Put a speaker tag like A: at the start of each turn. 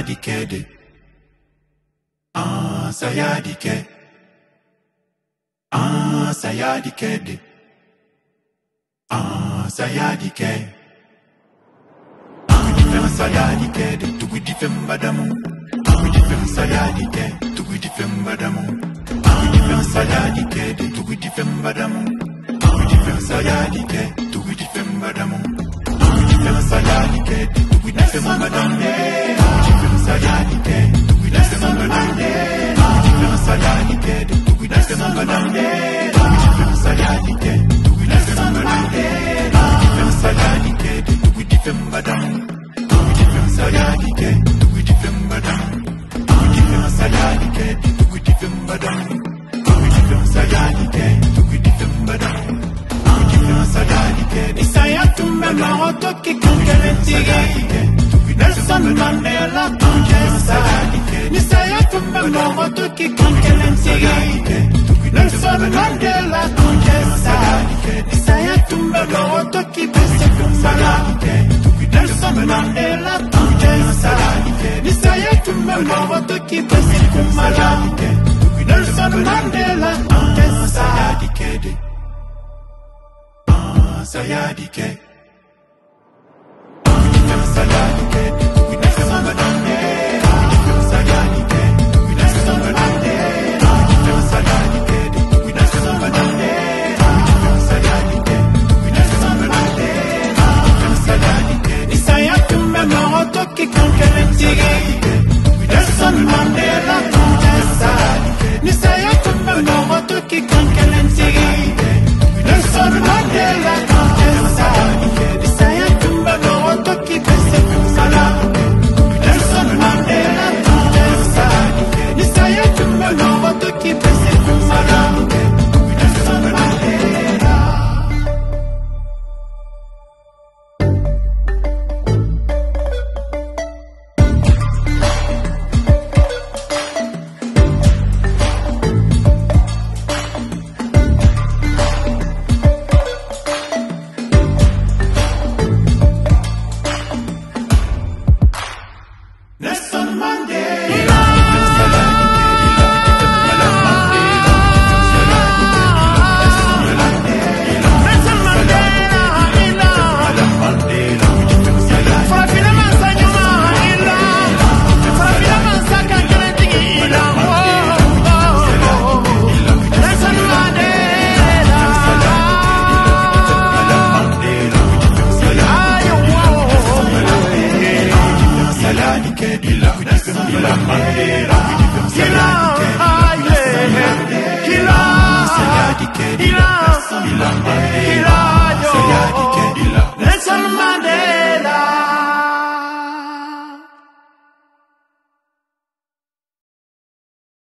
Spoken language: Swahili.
A: dikede. Saya dike. Saya dikede. Saya dike. Saya dikede. Tugu difem badamu. Tugu difem saya dike. Tugu difem badamu. Tugu difem saya dikede. Tugu difem badamu. Tugu difem saya dike. Tugu difem badamu. Tugu difem saya dike. Tugu difem badamu. Tugu difem saya dike. Tugu difem badamu. Tugu difem saya dike. Tugu difem badamu. Tugu difem saya dike. Tugu difem badamu. Tugu difem saya dike. Tugu difem badamu. Tugu difem saya dike. Tugu difem badamu. Tugu difem saya dike. Tugu difem badamu. Tugu difem saya dike. Tugu difem badamu. Tugu difem saya dike. Isaya tumbe maroto ki kankele tige. Nelson Mandela Contessa. Isaya tumbe maroto ki kankele tige. Nelson Mandela Contessa. Isaya tumbe maroto ki bese kumbala. Nelson Mandela Contessa. Isaya tumbe maroto ki bese kumbala. Nelson Mandela Contessa. Saya dike.